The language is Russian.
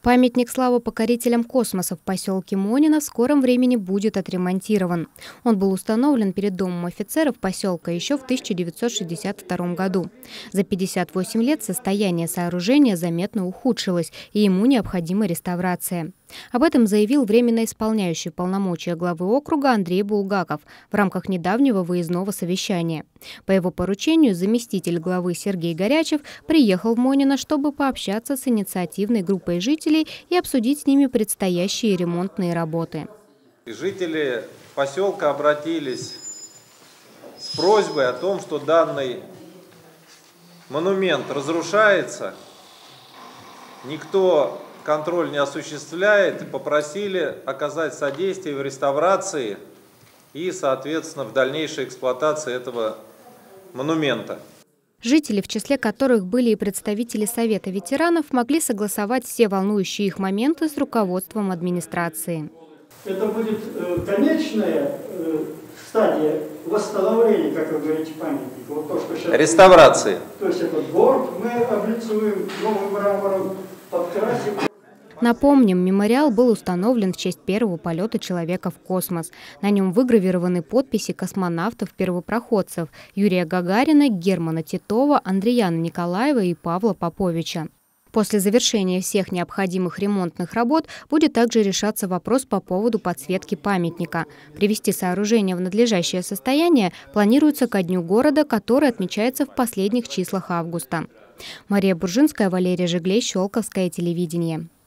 Памятник славы покорителям космоса в поселке Монино в скором времени будет отремонтирован. Он был установлен перед домом офицеров поселка еще в 1962 году. За 58 лет состояние сооружения заметно ухудшилось, и ему необходима реставрация. Об этом заявил временно исполняющий полномочия главы округа Андрей Булгаков в рамках недавнего выездного совещания. По его поручению заместитель главы Сергей Горячев приехал в Монино, чтобы пообщаться с инициативной группой жителей и обсудить с ними предстоящие ремонтные работы. Жители поселка обратились с просьбой о том, что данный монумент разрушается, никто контроль не осуществляет, попросили оказать содействие в реставрации и, соответственно, в дальнейшей эксплуатации этого монумента. Жители, в числе которых были и представители Совета ветеранов, могли согласовать все волнующие их моменты с руководством администрации. Это будет конечная стадия восстановления, как вы говорите, памятника. Вот то, что сейчас... Реставрации. То есть этот борт мы облицуем новым мрамором, подкрасим. Напомним, мемориал был установлен в честь первого полета человека в космос. На нем выгравированы подписи космонавтов-первопроходцев Юрия Гагарина, Германа Титова, Андреяна Николаева и Павла Поповича. После завершения всех необходимых ремонтных работ будет также решаться вопрос по поводу подсветки памятника. Привести сооружение в надлежащее состояние планируется ко Дню города, который отмечается в последних числах августа. Мария Буржинская, Валерий Жиглей, Щелковское телевидение.